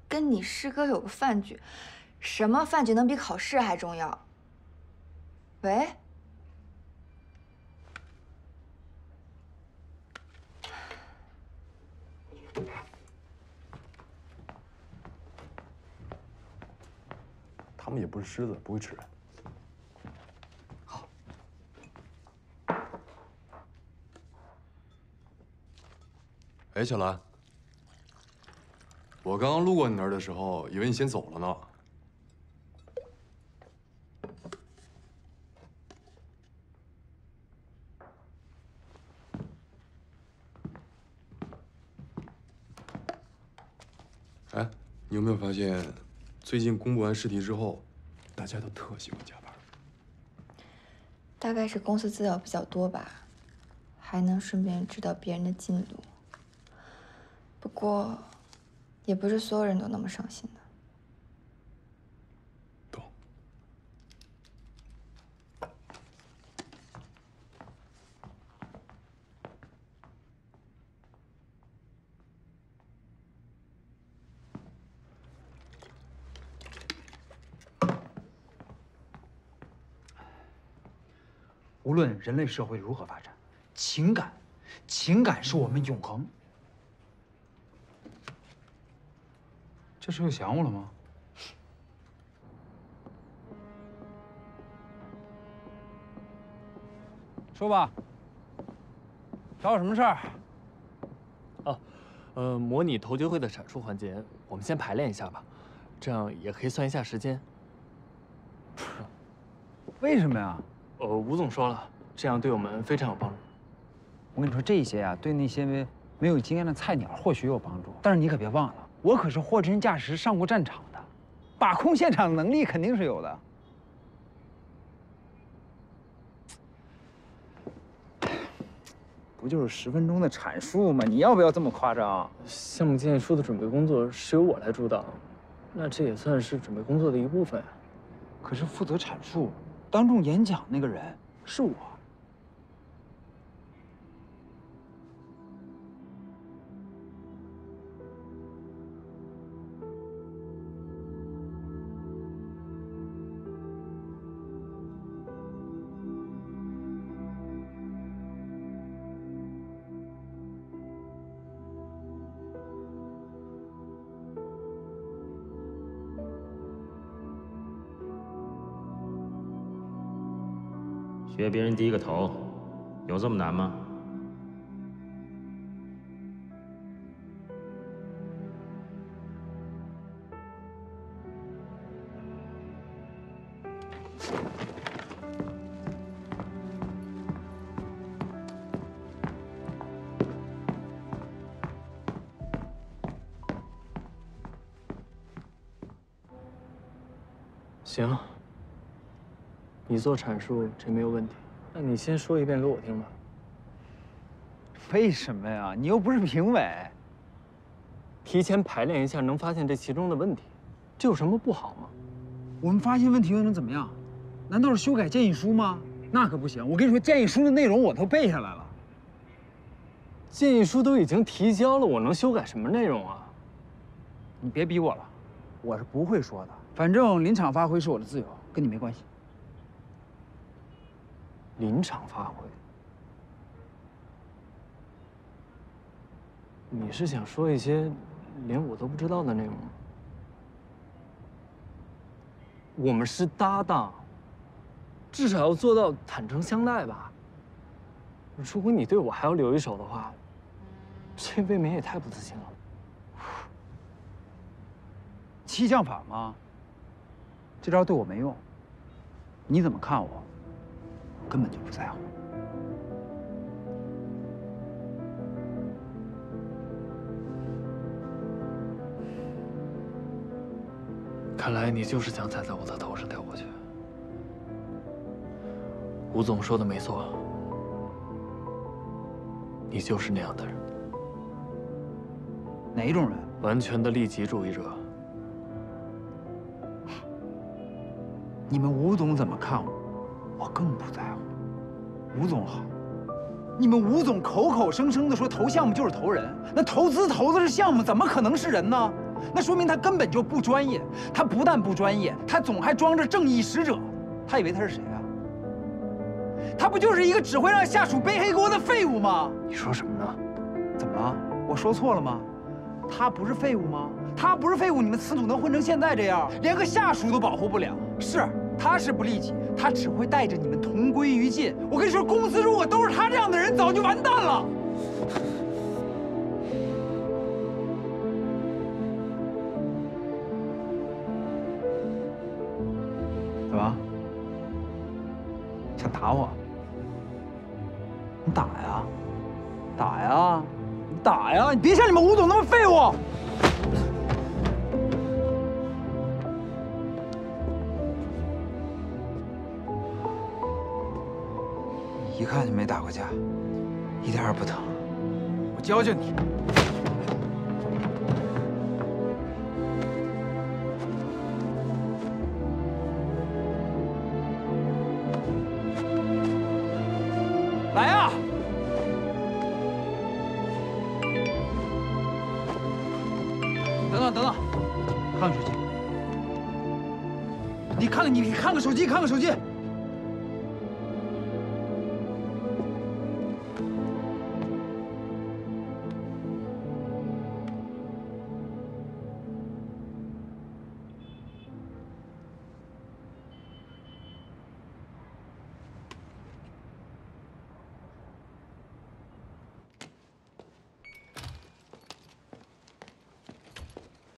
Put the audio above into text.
跟你师哥有个饭局，什么饭局能比考试还重要？喂？ 他们也不是狮子，不会吃人。好。哎，小兰，我刚刚路过你那儿的时候，以为你先走了呢。哎，你有没有发现，最近公布完试题之后，大家都特喜欢加班？ 大概是公司资料比较多吧，还能顺便知道别人的进度。不过，也不是所有人都那么上心的。 懂。 无论人类社会如何发展，情感是我们永恒。这是又想我了吗？说吧，找我什么事儿？ 模拟头学会的阐述环节，我们先排练一下吧，这样也可以算一下时间。 为什么呀？ 吴总说了，这样对我们非常有帮助。 我跟你说，这些啊，对那些没有经验的菜鸟或许有帮助，但是你可别忘了，我可是货真价实上过战场的，把控现场能力肯定是有的。不就是10分钟的阐述吗？你要不要这么夸张？ 项目建议书的准备工作是由我来主导，那这也算是准备工作的一部分。 可是负责阐述、当众演讲那个人是我。 学别人低个头，有这么难吗？ 行，你做阐述这没有问题。那你先说一遍给我听吧。 为什么呀？你又不是评委。 提前排练一下，能发现这其中的问题，这有什么不好吗？ 我们发现问题又能怎么样？难道是修改建议书吗？那可不行！我跟你说，建议书的内容我都背下来了。 建议书都已经提交了，我能修改什么内容啊？ 你别逼我了，我是不会说的。反正临场发挥是我的自由，跟你没关系。 临场发挥？你是想说一些连我都不知道的内容吗？我们是搭档，至少要做到坦诚相待吧。如果你对我还要留一手的话，这未免也太不自信了。 激将法吗？这招对我没用。你怎么看我，根本就不在乎。 看来你就是想踩在我的头上跳过去。吴总说的没错，你就是那样的人。 哪一种人？ 完全的利己主义者。 你们吴总怎么看我，我更不在乎。吴总好，你们吴总口口声声的说投项目就是投人，那投资的是项目，怎么可能是人呢？ 那说明他根本就不专业。他不但不专业，他总还装着正义使者。他以为他是谁啊？他不就是一个只会让下属背黑锅的废物吗？ 你说什么呢？ 怎么了？我说错了吗？他不是废物吗？他不是废物，你们司组能混成现在这样，连个下属都保护不了。是，他是不利己，他只会带着你们同归于尽。我跟你说，公司如果都是他这样的人，早就完蛋了。怎么？想打我？你打呀，打呀，你打呀！你别像你们吴总那么废物。一看就没打过架，一点也不疼。我教教你。来呀！等等等等，看看手机。你看看手机，看看手机。